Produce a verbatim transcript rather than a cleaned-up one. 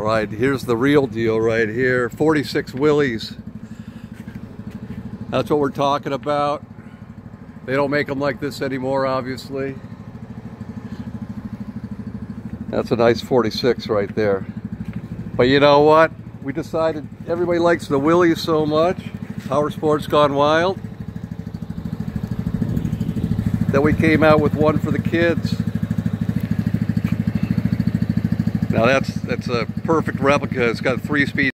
Alright, here's the real deal right here. forty-six Willies. That's what we're talking about. They don't make them like this anymore, obviously. That's a nice forty-six right there. But you know what? We decided everybody likes the Willies so much, Power Sports Gone Wild, that we came out with one for the kids. Now that's that's a perfect replica. It's got three speed